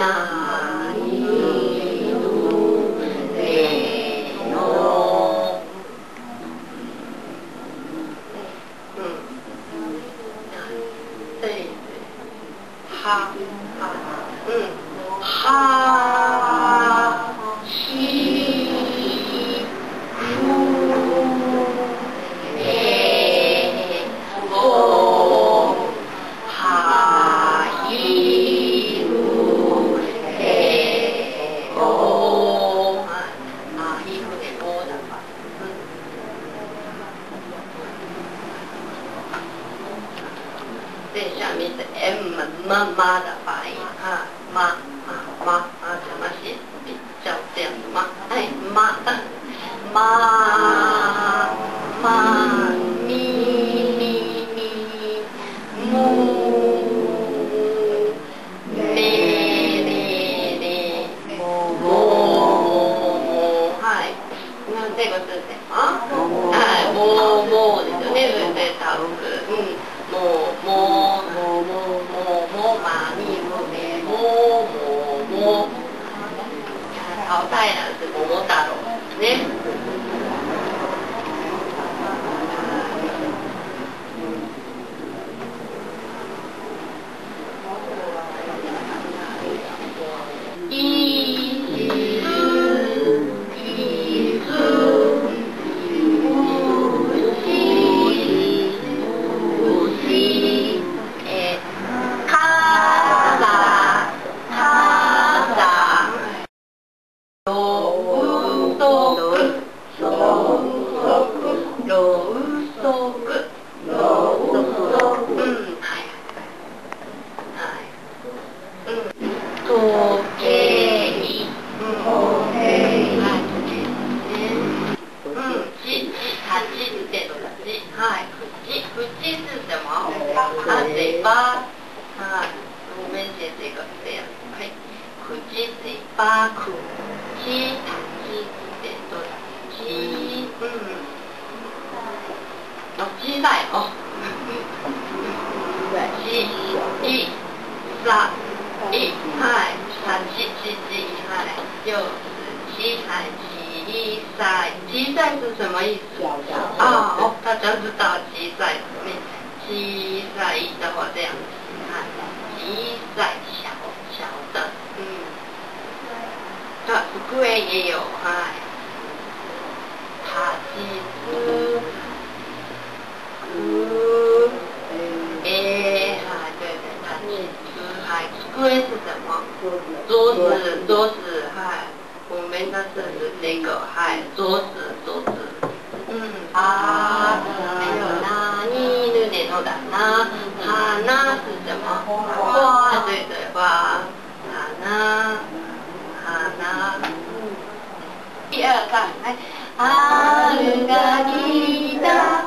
下面是 M 妈的发音啊，妈什么是比较这样的妈？哎，妈咪muはい。那这个是什么？哎，ですよね。それでタブ淘汰了是桃太郎ですね。口是什么？嘴巴。我们写这个这样。口、嘴巴、口、口、小さい。小さい是什么意思？大家知道小さい小さい的话这样子，小さい小的，机也有，机是什么？桌子，我们那是这个，桌子。还有何ぬねのだな。花是什么？花，对，花。花。第二个，春が来た。